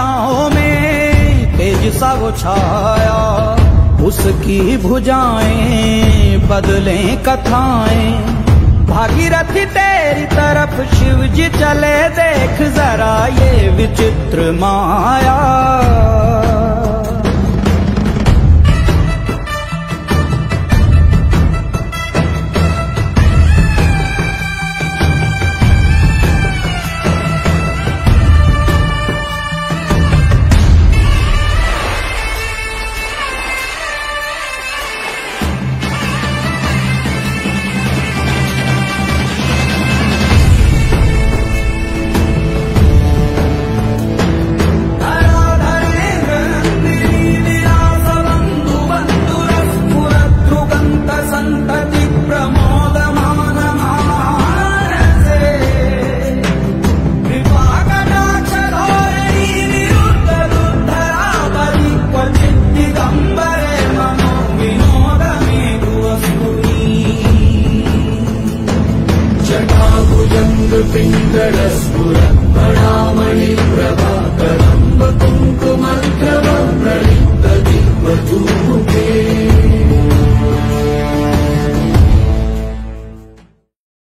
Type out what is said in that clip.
दिशाओं में तेज सा वो छाया, उसकी भुजाएं बदलें कथाएं। भागीरथी तेरी तरफ शिव जी चले, देख जरा ये विचित्र माया। पिङ्गलस्फुरत् परामणि प्रभाकरम् कुङ्कुमग्रव